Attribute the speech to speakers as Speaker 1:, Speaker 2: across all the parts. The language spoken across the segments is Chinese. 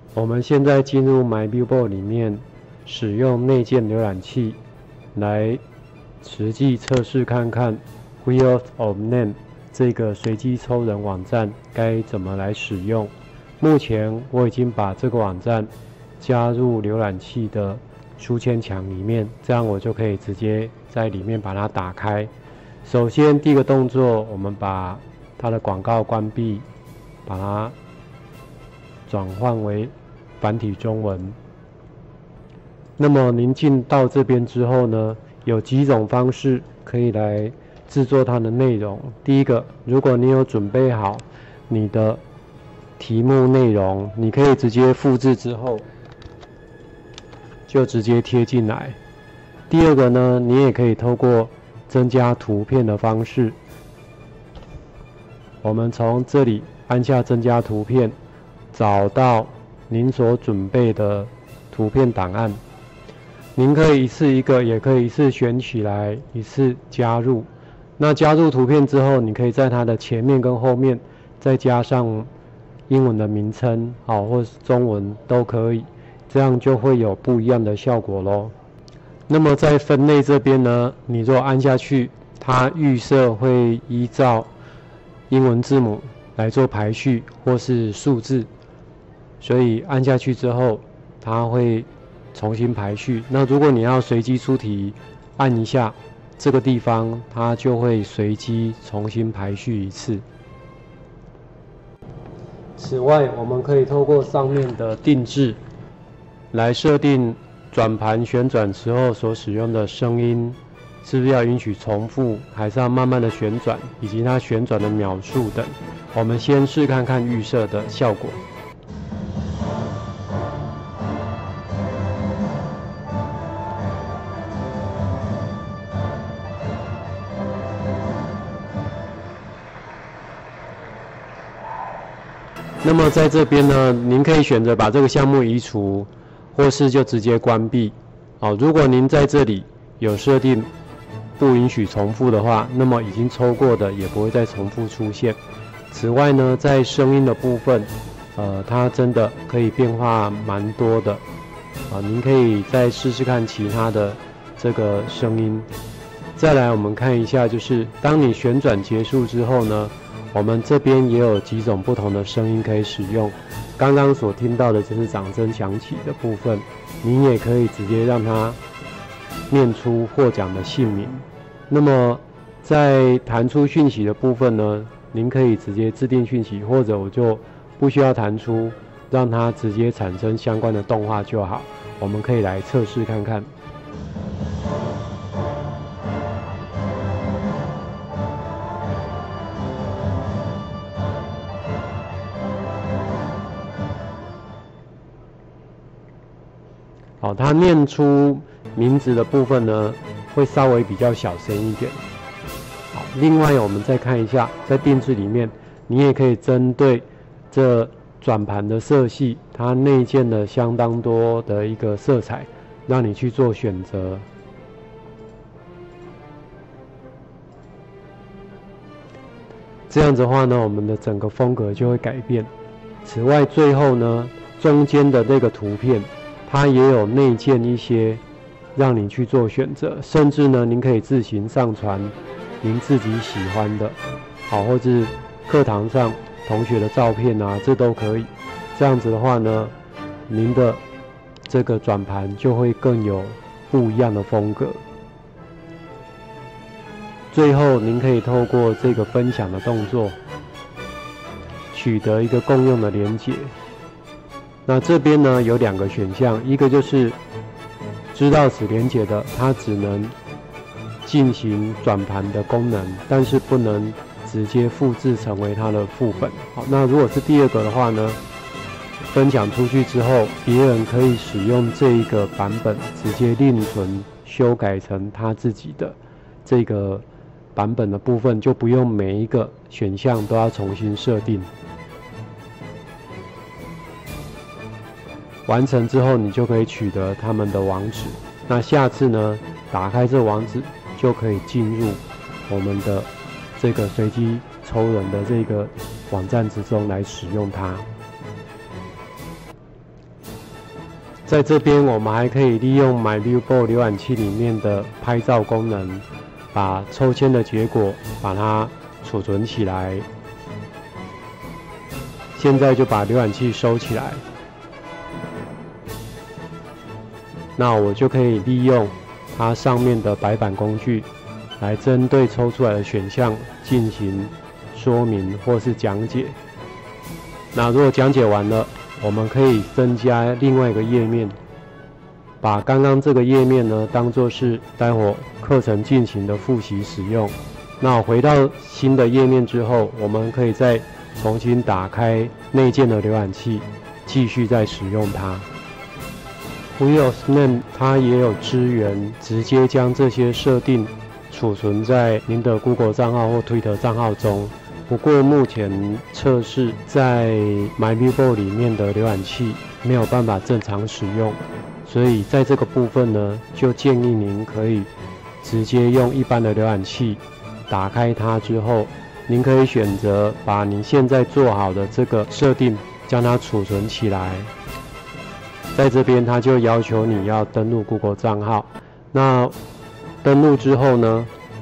Speaker 1: 我们现在进入 MyBillboard 里面，使用内建浏览器来实际测试看看 Wheel of Name 这个随机抽人网站该怎么来使用。目前我已经把这个网站加入浏览器的书签墙里面，这样我就可以直接在里面把它打开。首先第一个动作，我们把它的广告关闭，把它转换为繁体中文。那么您进到这边之后呢，有几种方式可以来制作它的内容。第一个，如果你有准备好你的题目内容，你可以直接复制之后就直接贴进来。第二个呢，你也可以透过增加图片的方式，我们从这里按下增加图片，找到您所准备的图片档案。您可以一次一个，也可以一次选起来，一次加入。那加入图片之后，你可以在它的前面跟后面再加上英文的名称，或是中文都可以，这样就会有不一样的效果咯。那么在分类这边呢，你如果按下去，它预设会依照英文字母来做排序或是数字，所以按下去之后，它会重新排序。那如果你要随机出题，按一下这个地方，它就会随机重新排序一次。此外，我们可以透过上面的定制来设定转盘旋转时候所使用的声音是不是要允许重复，还是要慢慢的旋转，以及它旋转的秒数等。我们先试看看预设的效果。那么在这边呢，您可以选择把这个项目移除，或是就直接关闭。如果您在这里有设定不允许重复的话，那么已经抽过的也不会再重复出现。此外呢，在声音的部分，它真的可以变化蛮多的。您可以再试试看其他的这个声音。再来，我们看一下，就是当你旋转结束之后呢，我们这边也有几种不同的声音可以使用。刚刚所听到的就是掌声响起的部分，您也可以直接让它念出获奖的姓名。那么在弹出讯息的部分呢，您可以直接自定讯息，或者我就不需要弹出，让它直接产生相关的动画就好。我们可以来测试看看。它念出名字的部分呢，会稍微比较小声一点。另外我们再看一下，在定制里面，你也可以针对这转盘的色系，它内建了相当多的一个色彩，让你去做选择。这样子的话呢，我们的整个风格就会改变。此外，最后呢，中间的这个图片，它也有内建一些让你去做选择，甚至呢，您可以自行上传您自己喜欢的，或是课堂上同学的照片啊，这都可以。这样子的话呢，您的这个转盘就会更有不一样的风格。最后，您可以透过这个分享的动作，取得一个共用的连结。那这边呢有两个选项，一个就是知道此连结的，它只能进行转盘的功能，但是不能直接复制成为它的副本。好，那如果是第二个的话呢，分享出去之后，别人可以使用这一个版本，直接另存修改成他自己的这个版本的部分，就不用每一个选项都要重新设定。完成之后，你就可以取得他们的网址。那下次呢，打开这网址就可以进入我们的这个随机抽人的这个网站之中来使用它。 在这边我们还可以利用 MyViewBoard 浏览器里面的拍照功能，把抽签的结果把它储存起来。现在就把浏览器收起来。那我就可以利用它上面的白板工具，来针对抽出来的选项进行说明或是讲解。那如果讲解完了，我们可以增加另外一个页面，把刚刚这个页面呢当作是待会课程进行的复习使用。那回到新的页面之后，我们可以再重新打开内建的浏览器，继续再使用它。Wheel of Name 它也有支援，直接将这些设定储存在您的 Google 账号或 Twitter 账号中。不过目前测试在 MyViewBoard 里面的浏览器没有办法正常使用，所以在这个部分呢，就建议您可以直接用一般的浏览器打开它之后，您可以选择把您现在做好的这个设定将它储存起来。在这边它就要求你要登录 Google 账号，那登录之后呢，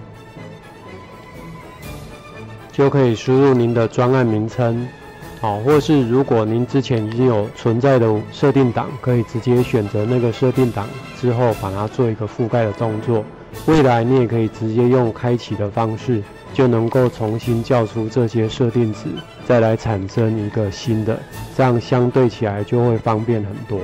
Speaker 1: 就可以输入您的专案名称，或是如果您之前已经有存在的设定档，可以直接选择那个设定档之后把它做一个覆盖的动作。未来你也可以直接用开启的方式，就能够重新叫出这些设定值，再来产生一个新的，这样相对起来就会方便很多。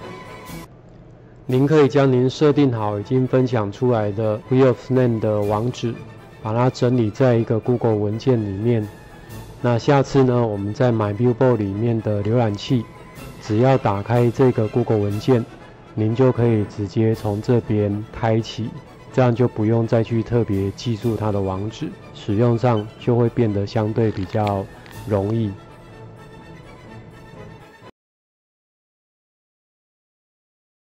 Speaker 1: 您可以将您设定好已经分享出来的 Wheel of Name 的网址，把它整理在一个 Google 文件里面。那下次呢，我们在 MyViewBoard 里面的浏览器，只要打开这个 Google 文件，您就可以直接从这边开启，这样就不用再去特别记住它的网址，使用上就会变得相对比较容易。